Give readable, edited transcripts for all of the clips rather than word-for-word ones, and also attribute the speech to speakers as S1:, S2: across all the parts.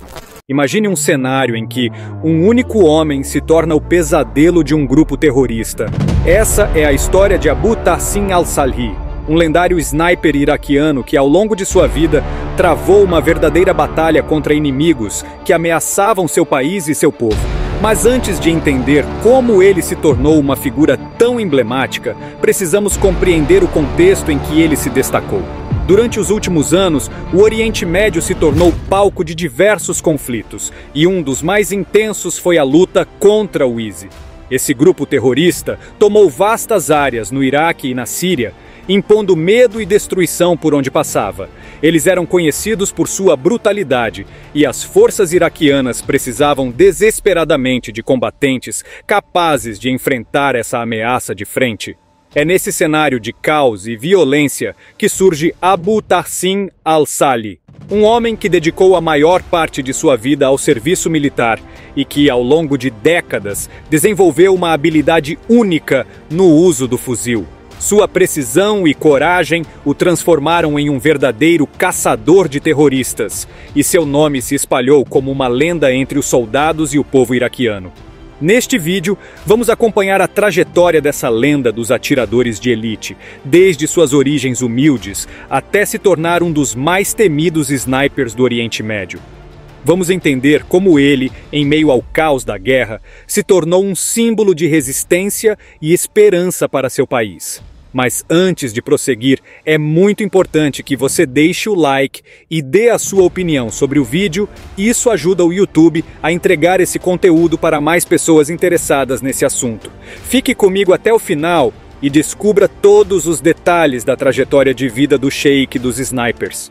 S1: Imagine um cenário em que um único homem se torna o pesadelo de um grupo terrorista. Essa é a história de Abu Tahsin al-Salhi, um lendário sniper iraquiano que, ao longo de sua vida, travou uma verdadeira batalha contra inimigos que ameaçavam seu país e seu povo. Mas antes de entender como ele se tornou uma figura tão emblemática, precisamos compreender o contexto em que ele se destacou. Durante os últimos anos, o Oriente Médio se tornou palco de diversos conflitos, e um dos mais intensos foi a luta contra o ISIS. Esse grupo terrorista tomou vastas áreas no Iraque e na Síria, impondo medo e destruição por onde passava. Eles eram conhecidos por sua brutalidade, e as forças iraquianas precisavam desesperadamente de combatentes capazes de enfrentar essa ameaça de frente. É nesse cenário de caos e violência que surge Abu Tahsin al-Salhi, um homem que dedicou a maior parte de sua vida ao serviço militar e que, ao longo de décadas, desenvolveu uma habilidade única no uso do fuzil. Sua precisão e coragem o transformaram em um verdadeiro caçador de terroristas, e seu nome se espalhou como uma lenda entre os soldados e o povo iraquiano. Neste vídeo, vamos acompanhar a trajetória dessa lenda dos atiradores de elite, desde suas origens humildes até se tornar um dos mais temidos snipers do Oriente Médio. Vamos entender como ele, em meio ao caos da guerra, se tornou um símbolo de resistência e esperança para seu país. Mas antes de prosseguir, é muito importante que você deixe o like e dê a sua opinião sobre o vídeo. Isso ajuda o YouTube a entregar esse conteúdo para mais pessoas interessadas nesse assunto. Fique comigo até o final e descubra todos os detalhes da trajetória de vida do Sheik dos snipers.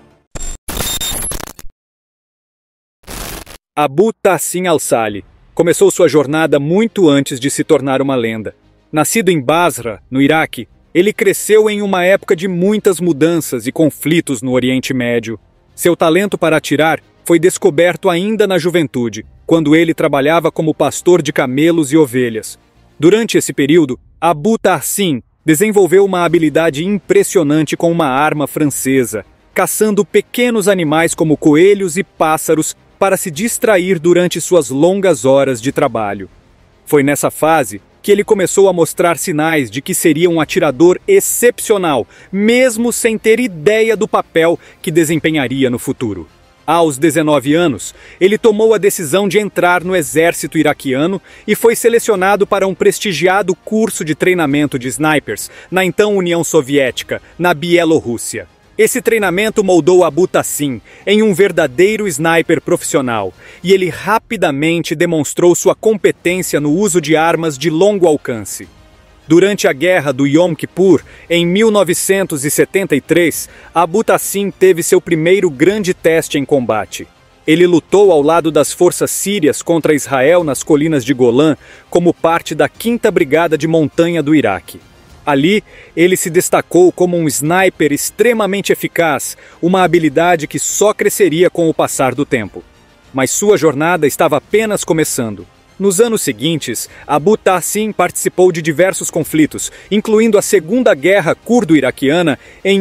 S1: Abu Tahsin al-Salhi começou sua jornada muito antes de se tornar uma lenda. Nascido em Basra, no Iraque, ele cresceu em uma época de muitas mudanças e conflitos no Oriente Médio. Seu talento para atirar foi descoberto ainda na juventude, quando ele trabalhava como pastor de camelos e ovelhas. Durante esse período, Abu Tahsin desenvolveu uma habilidade impressionante com uma arma francesa, caçando pequenos animais como coelhos e pássaros para se distrair durante suas longas horas de trabalho. Foi nessa fase que ele começou a mostrar sinais de que seria um atirador excepcional, mesmo sem ter ideia do papel que desempenharia no futuro. Aos 19 anos, ele tomou a decisão de entrar no exército iraquiano e foi selecionado para um prestigiado curso de treinamento de snipers na então União Soviética, na Bielorrússia. Esse treinamento moldou Abu Tahsin em um verdadeiro sniper profissional, e ele rapidamente demonstrou sua competência no uso de armas de longo alcance. Durante a Guerra do Yom Kippur, em 1973, Abu Tahsin teve seu primeiro grande teste em combate. Ele lutou ao lado das forças sírias contra Israel nas colinas de Golã como parte da 5ª Brigada de Montanha do Iraque. Ali, ele se destacou como um sniper extremamente eficaz, uma habilidade que só cresceria com o passar do tempo. Mas sua jornada estava apenas começando. Nos anos seguintes, Abu Tahsin participou de diversos conflitos, incluindo a Segunda Guerra Curdo-Iraquiana em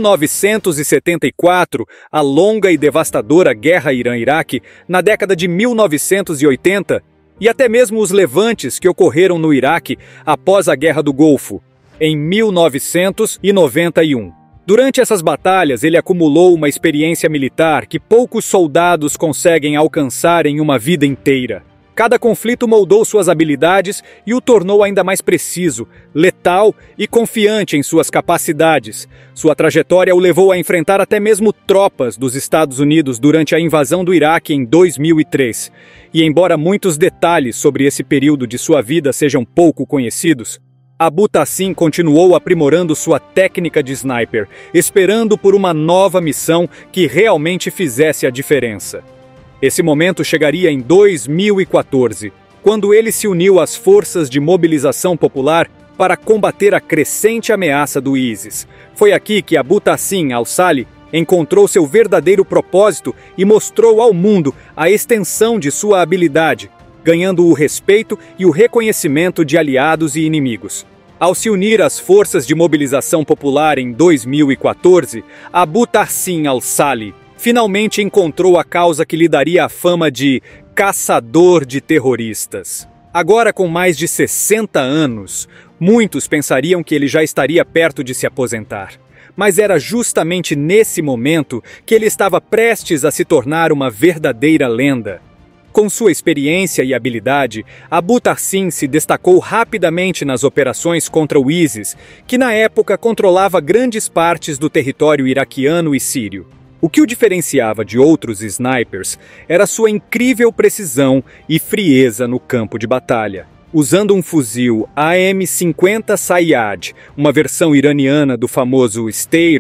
S1: 1974, a longa e devastadora Guerra Irã-Iraque na década de 1980 e até mesmo os levantes que ocorreram no Iraque após a Guerra do Golfo, em 1991. Durante essas batalhas, ele acumulou uma experiência militar que poucos soldados conseguem alcançar em uma vida inteira. Cada conflito moldou suas habilidades e o tornou ainda mais preciso, letal e confiante em suas capacidades. Sua trajetória o levou a enfrentar até mesmo tropas dos Estados Unidos durante a invasão do Iraque em 2003. E embora muitos detalhes sobre esse período de sua vida sejam pouco conhecidos, Abu Tahsin continuou aprimorando sua técnica de sniper, esperando por uma nova missão que realmente fizesse a diferença. Esse momento chegaria em 2014, quando ele se uniu às forças de mobilização popular para combater a crescente ameaça do ISIS. Foi aqui que Abu Tahsin al-Salhi encontrou seu verdadeiro propósito e mostrou ao mundo a extensão de sua habilidade, ganhando o respeito e o reconhecimento de aliados e inimigos. Ao se unir às forças de mobilização popular em 2014, Abu Tahsin al-Salhi finalmente encontrou a causa que lhe daria a fama de caçador de terroristas. Agora com mais de 60 anos, muitos pensariam que ele já estaria perto de se aposentar. Mas era justamente nesse momento que ele estava prestes a se tornar uma verdadeira lenda. Com sua experiência e habilidade, Abu Tahsin se destacou rapidamente nas operações contra o ISIS, que na época controlava grandes partes do território iraquiano e sírio. O que o diferenciava de outros snipers era sua incrível precisão e frieza no campo de batalha. Usando um fuzil AM-50 Sayyad, uma versão iraniana do famoso Steyr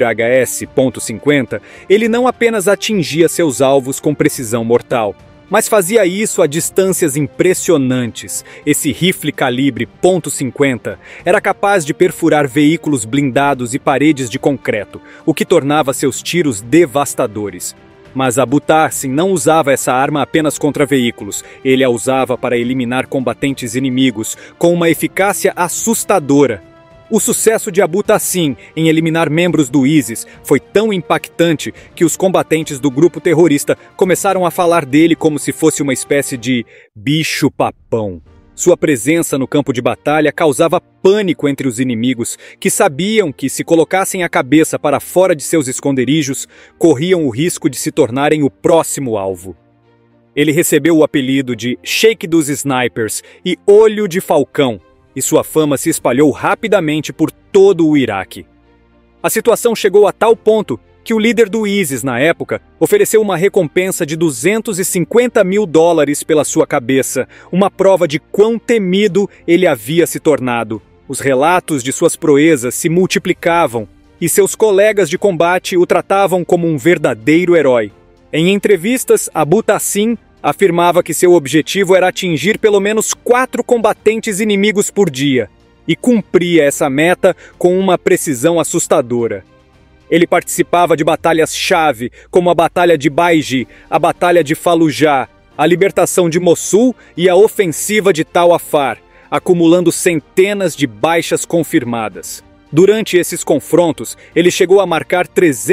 S1: HS.50, ele não apenas atingia seus alvos com precisão mortal, mas fazia isso a distâncias impressionantes. Esse rifle calibre .50 era capaz de perfurar veículos blindados e paredes de concreto, o que tornava seus tiros devastadores. Mas Abu Tahsin não usava essa arma apenas contra veículos, ele a usava para eliminar combatentes inimigos com uma eficácia assustadora. O sucesso de Abu Tahsin em eliminar membros do ISIS foi tão impactante que os combatentes do grupo terrorista começaram a falar dele como se fosse uma espécie de bicho-papão. Sua presença no campo de batalha causava pânico entre os inimigos, que sabiam que, se colocassem a cabeça para fora de seus esconderijos, corriam o risco de se tornarem o próximo alvo. Ele recebeu o apelido de Sheik dos Snipers e Olho de Falcão, e sua fama se espalhou rapidamente por todo o Iraque. A situação chegou a tal ponto que o líder do ISIS, na época, ofereceu uma recompensa de $250 mil pela sua cabeça, uma prova de quão temido ele havia se tornado. Os relatos de suas proezas se multiplicavam, e seus colegas de combate o tratavam como um verdadeiro herói. Em entrevistas, Abu Tahsin afirmava que seu objetivo era atingir pelo menos 4 combatentes inimigos por dia, e cumpria essa meta com uma precisão assustadora. Ele participava de batalhas-chave, como a Batalha de Baiji, a Batalha de Fallujah, a libertação de Mossul e a ofensiva de Tal Afar, acumulando centenas de baixas confirmadas. Durante esses confrontos, ele chegou a marcar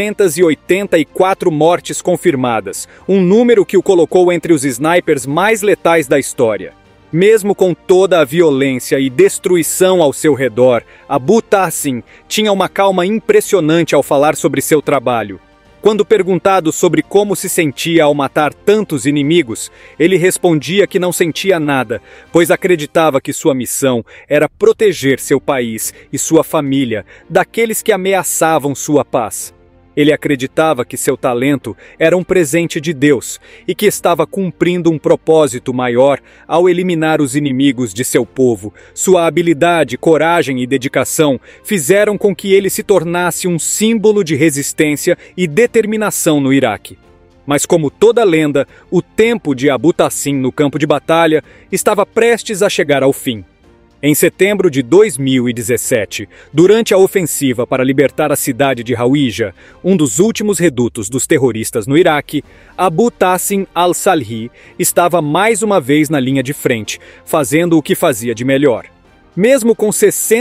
S1: 384 mortes confirmadas, um número que o colocou entre os snipers mais letais da história. Mesmo com toda a violência e destruição ao seu redor, Abu Tahsin tinha uma calma impressionante ao falar sobre seu trabalho. Quando perguntado sobre como se sentia ao matar tantos inimigos, ele respondia que não sentia nada, pois acreditava que sua missão era proteger seu país e sua família daqueles que ameaçavam sua paz. Ele acreditava que seu talento era um presente de Deus e que estava cumprindo um propósito maior ao eliminar os inimigos de seu povo. Sua habilidade, coragem e dedicação fizeram com que ele se tornasse um símbolo de resistência e determinação no Iraque. Mas como toda lenda, o tempo de Abu Tahsin no campo de batalha estava prestes a chegar ao fim. Em setembro de 2017, durante a ofensiva para libertar a cidade de Hawija, um dos últimos redutos dos terroristas no Iraque, Abu Tahsin al-Salhi estava mais uma vez na linha de frente, fazendo o que fazia de melhor. Mesmo com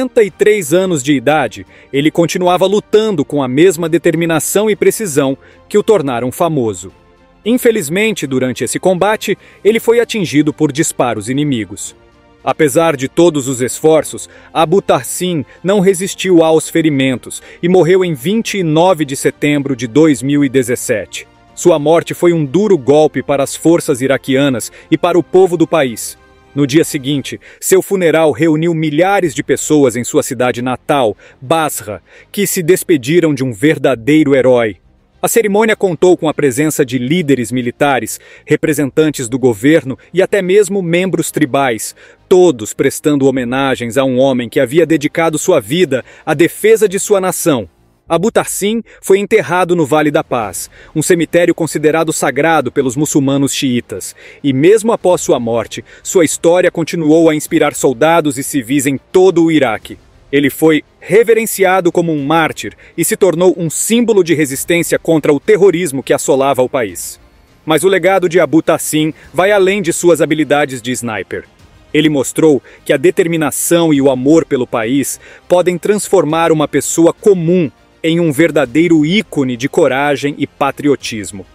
S1: 63 anos de idade, ele continuava lutando com a mesma determinação e precisão que o tornaram famoso. Infelizmente, durante esse combate, ele foi atingido por disparos inimigos. Apesar de todos os esforços, Abu Tahsin não resistiu aos ferimentos e morreu em 29 de setembro de 2017. Sua morte foi um duro golpe para as forças iraquianas e para o povo do país. No dia seguinte, seu funeral reuniu milhares de pessoas em sua cidade natal, Basra, que se despediram de um verdadeiro herói. A cerimônia contou com a presença de líderes militares, representantes do governo e até mesmo membros tribais, todos prestando homenagens a um homem que havia dedicado sua vida à defesa de sua nação. Abu Tahsin foi enterrado no Vale da Paz, um cemitério considerado sagrado pelos muçulmanos xiitas, e mesmo após sua morte, sua história continuou a inspirar soldados e civis em todo o Iraque. Ele foi reverenciado como um mártir e se tornou um símbolo de resistência contra o terrorismo que assolava o país. Mas o legado de Abu Tahsin vai além de suas habilidades de sniper. Ele mostrou que a determinação e o amor pelo país podem transformar uma pessoa comum em um verdadeiro ícone de coragem e patriotismo.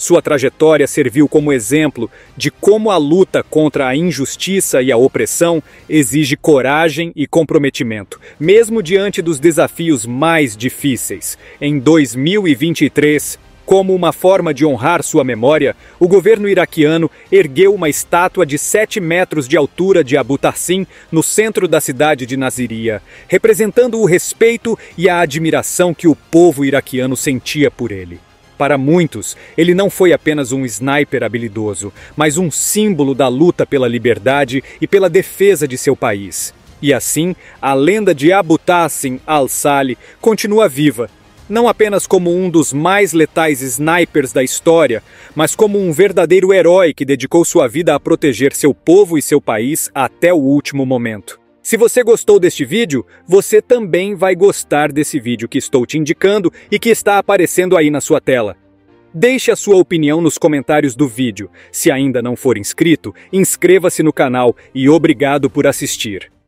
S1: Sua trajetória serviu como exemplo de como a luta contra a injustiça e a opressão exige coragem e comprometimento, mesmo diante dos desafios mais difíceis. Em 2023, como uma forma de honrar sua memória, o governo iraquiano ergueu uma estátua de 7 metros de altura de Abu Tahsin no centro da cidade de Naziria, representando o respeito e a admiração que o povo iraquiano sentia por ele. Para muitos, ele não foi apenas um sniper habilidoso, mas um símbolo da luta pela liberdade e pela defesa de seu país. E assim, a lenda de Abu Tahsin al-Sali continua viva, não apenas como um dos mais letais snipers da história, mas como um verdadeiro herói que dedicou sua vida a proteger seu povo e seu país até o último momento. Se você gostou deste vídeo, você também vai gostar desse vídeo que estou te indicando e que está aparecendo aí na sua tela. Deixe a sua opinião nos comentários do vídeo. Se ainda não for inscrito, inscreva-se no canal e obrigado por assistir.